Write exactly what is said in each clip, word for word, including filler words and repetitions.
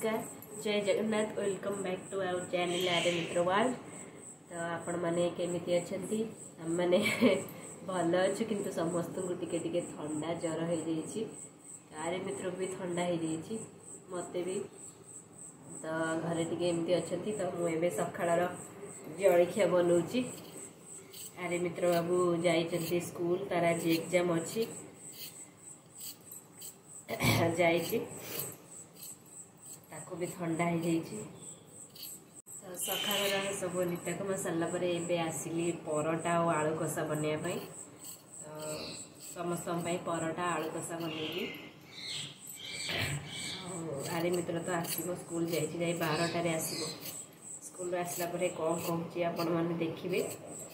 नमस्कार जय Jagannath welcome back to our channel Arya Mitra world. तो आपण मैंने केमिति अच्छंती हम मैंने भल अच्छु किंतु समस्त को टिके टिके ठंडा ज्वर हो जाइए। आर्य मित्र भी ठंडा हो जाइए मते भी। तो घरे टिके एमती अच्छंती तो मुझे सकाळ जलखिया बनाऊँगी। आर्य मित्र बाबू जाइए स्कूल तार आज एग्जाम अच्छी जाइए भी ठंडा हो जाइए। सकाळ सब नित्यकर्म सारापर एवं आसिली परोटा और आलू कषा बनवाई। तो समस्त परोटा आलू कषा बनैली। आर्य मित्र तो आसो स्कूल जाए बारटार आसो स्कूल आसला कौन कहूँ आपण मैंने देखिए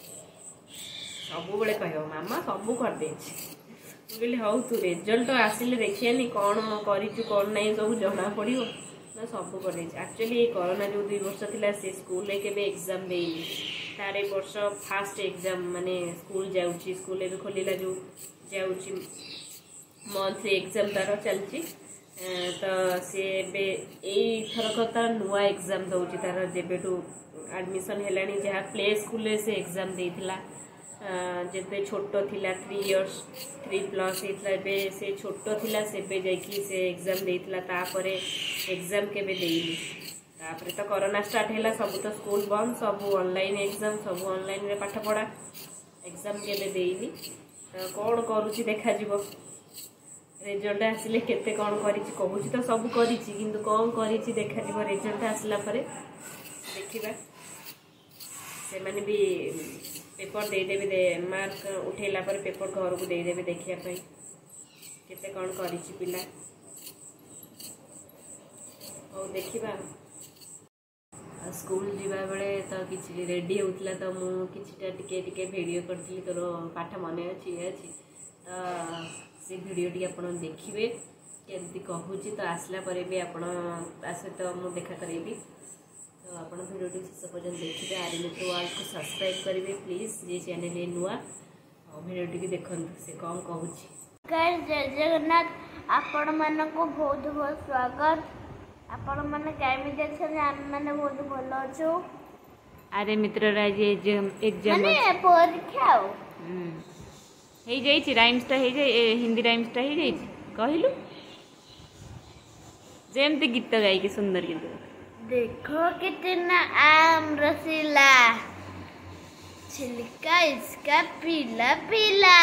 सब बड़े कह मामा सबू करदे कहली हूँ तू रिजल्ट आसिले देखिए कौन करूँ कौन नहीं सब जना पड़ो ना सब कर। एक्चुअली कोरोना जो दुई वर्ष थी से स्कूल के एग्जाम देनी तार वर्ष फास्ट एग्जाम माने स्कूल जाऊँगी स्कूल भी खोलला जो जाऊँगी मंथली एग्जाम तार चलती। तो सी एथरक तार नुआ एग्जाम दौर तार जेबेठू एडमिशन है जहाँ प्ले स्कूल से एग्जाम देला जिते छोट थिला थ्री इयर्स थ्री प्लस होता से छोट थिला सेबे जाइए से एग्जाम देला तापर एग्जाम केबे देइली तापर तो कोरोना स्टार्ट है सब तो स्कूल बंद सब ऑनलाइन एग्जाम सब ऑनलाइन रे पाठ पढ़ा एग्जाम केबे देइली। तो कौन करुँची देखा रिजल्ट आसिले केते कौन करिछि कहूँ तो सब करिछि किंतु कौन करिछि देखा रिजल्ट आसला परे देखिबा। से माने भी पेपर देदेवे दे मार्क उठेला पर पेपर घर को देदेवे देखापी केते कौन करिछि पिला और देखा। स्कूल जीवा बेले तो किसी रेडी होता तो मुझे टिके टिके वीडियो करती तोर पाठ मन अच्छी ये अच्छी तो से वीडियो टी आप देखिए केमती कहूँ तो आसला पर भी आप सहित मुझे देखा करेबी। तो आप वीडियो शेष पर्यटन देखिए आर्य मित्र वर्ल्ड को सब्सक्राइब करेंगे प्लीज ये चैनल है नुआ और वीडियो टी देखु से कौन कहूँ। जय जगन्नाथ आपण मन को बहुत बहुत स्वागत। आपण मैंने केमिति अच्छे आम मैंने बहुत भल अच्छु। आर्य मित्र एग्जाम परीक्षा हो जाइए राइम्सटा हिंदी राइम्सटा हो जाइए कहलु जेमती गीत गायिकी सुंदर गीत देखो कितना आम रसीला छिलका इसका पीला पीला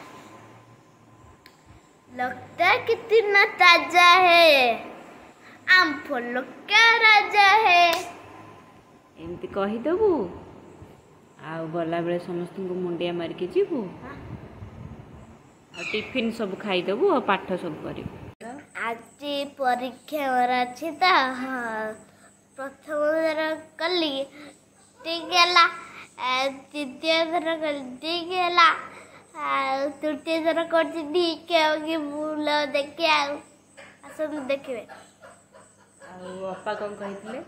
लगता कितना ताजा है आम फल का राजा है। एमती कहीदेबू आ गला बेले समस्त को मुंडिया मारिक जीवु टिफिन सब खाईदेबू और पाठ सब कर। आज परीक्षा मोर अच्छी तो प्रथम थर कली ठीक है तृतीय थर कली ठीक है तृतीय थर कर ठीक है भूल देखे आस देखिए। अपा कौन कही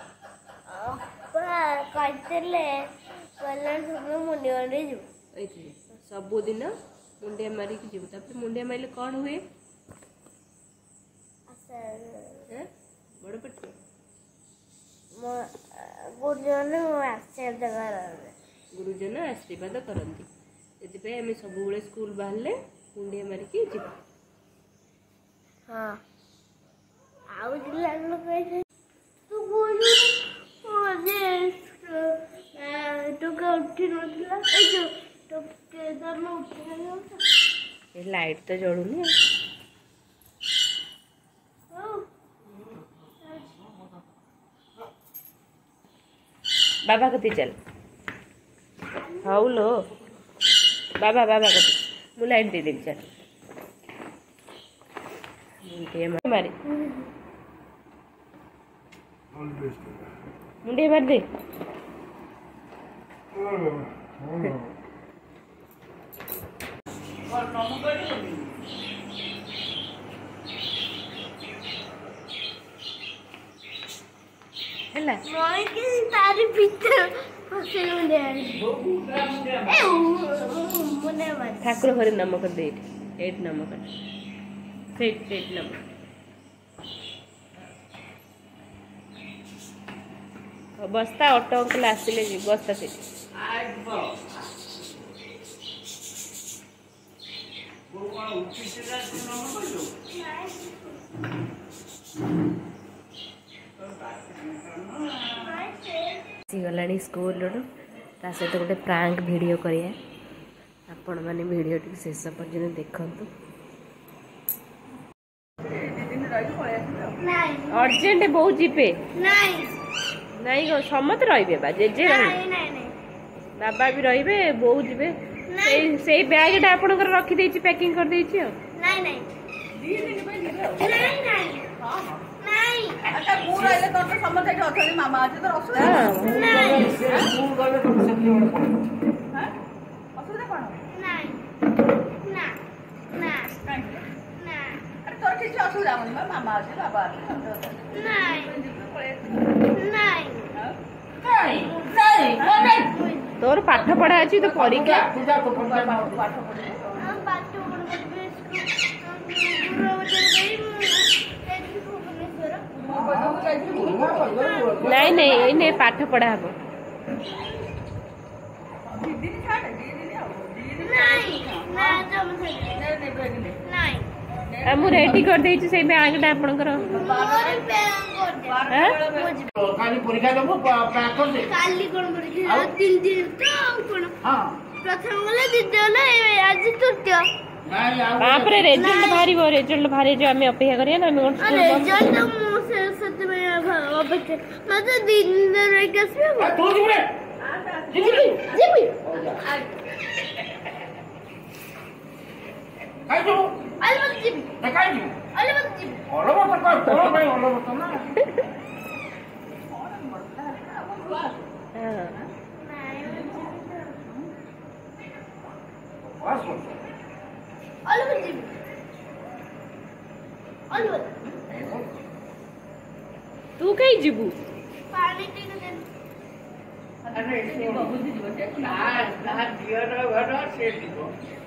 मुंडिया मारे सबुदिन मुंडिया मारिक जीव तापर मुंडिया मारे कौन हुए बड़ पेट गुरुजन आशीर्वाद गुरुजन आशीर्वाद करती से आम सब स्कूल बाहर मुंडिया मारिक जीव। हाँ आउ लाइट तो जड़ूनी बाबा कति चल हाउ लो बाबा बाबा कति मु लाइट दे देवी चल मारे मुंडे मार दे ହେଲା तारी भीतर फसे मुंडे ए मुंडे मार ठाकुर घरे नाम कर दे एट नाम कर सेट सेट नाम बस्ता ऑटो अंकल आसिले जी बस्ता से गला स्कूल ता सहित गोटे प्रांक वीडियो करिए आपण माने वीडियो टी शेष पर्यंत देखंतु अर्जेंट बहुत जीपे नहीं नहीं गो समत रहिबे बा जे जे नहीं नहीं बाबा भी रहिबे बहुत जीबे से से बैग टा आपण कर रखी देछि पैकिंग कर देछि नहीं नहीं दी दिन पे नहीं नहीं हां नहीं अच्छा पूरा इले तो समत है अथरी मामा आज तो असु नहीं पूरा गले तो सकली हां असुविधा कोन नहीं ना ना ना अरे तो ठीक असुविधा होनी मामा आज बाबा नहीं नहीं नहीं तोर पाठ पढ़ा अछि तो परीक्षा पूजा को पाठ पाठ हम पाठ नहीं नहीं इने पाठ पढ़ा हबो नहीं ना जम नहीं हम रेडी कर देछि से बैग टा आपण कर मोर बैग कर दे खाली परीक्षा देबो पैक कर दे काली कोन परीक्षा तीन दिन तो कोन हां प्रथम वाला द्वितीय वाला आज तृतीय बाप रे रिजल्ट भारी हो रिजल्ट भारी जो हमें अपेक्षा करिए ना हमें अरे रिजल्ट तो मुझे सच में अपेक्षा मतलब दिन दिन रह के से तू जी रे जी जी जी काय जो अलमत जी काय जी अलमत जी ओलो मत कर तोरो भाई ओलो मत ना हां बस अलमत जी अलमत तू कहीं जीबू पानी टिक दे अरे से बाबू जी जीव से ना ना दियो रे घर से जीव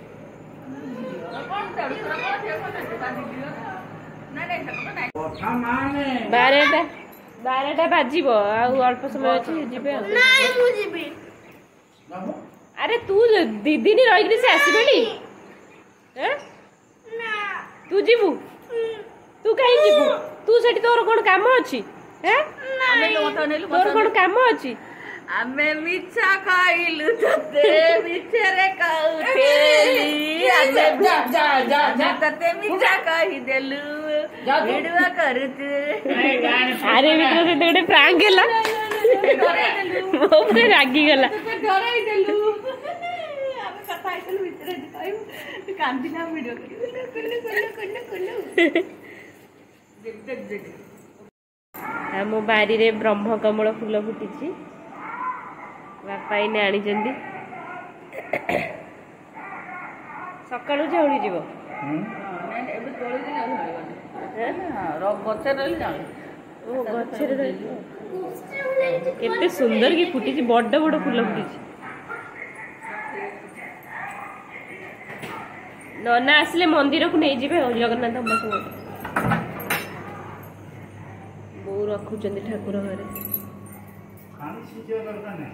कौन तड़ तोरा को से कोन का दियो ना नहीं सकतो ना ओठा माने बारह बारह बाजिब आ अल्प समय अच्छी जीबे नहीं मु जीबी अरे तू दी दिन रही से आसबेली हैं ना तू जीबू तू कहीं जीबू तू सेठी तोर कोन काम अछि हैं तोर कोन काम अछि आमे मिछा खाइलु तते मिछरे काउतेली आमे जा जा जा जा तते मिछा कहि देलु भिडवा करत अरे मित्र से गोटे प्रांक गेला मो पे रागी गेला डराई देलु आमे कथा आइतलु भितरे कहू कांदिना वीडियो करियो कल्ले कल्ले कल्ले कल्ले देख देख देख हम बारी रे ब्रह्म कमल फूल फुटिछि बापा इने आनी जंदी सकाळू झौड़ी जीवो एबे तोଳି दिन आ हैं रो गछे रहली जाऊ ओ गछे रे केते सुंदर की फुटिछि बड़ बड़ फूल फुटिछि नना आसले मंदिर को नहीं जीवे जगन्नाथ अम्बा को बो रखुचंदी ठाकुर घरे खाली सीजो करता नहीं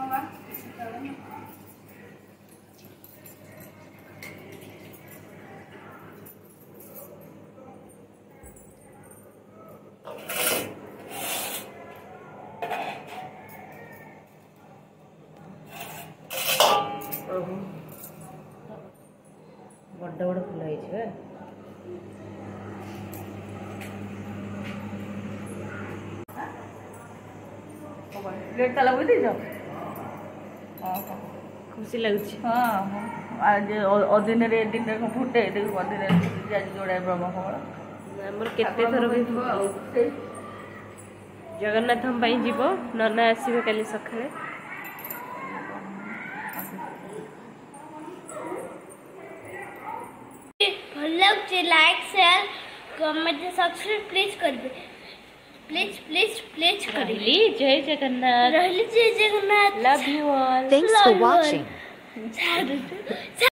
बड़ बड़ फूल है प्लेट ताला बुझ देछ खुशी लगुच हां आज अदिन रे दिन रे फुटे देख अदिन रे आज जोड़ा ब्रह्म कमल हमर केते थर जगन्नाथ हम पाई जीव नना आसीबे काली सखाळे भलो like share comment subscribe please करबे प्लीज प्लीज प्लीज कर रहली जय जगन्नाथ रहली जय Jagannath love you all Thanks for watching. watching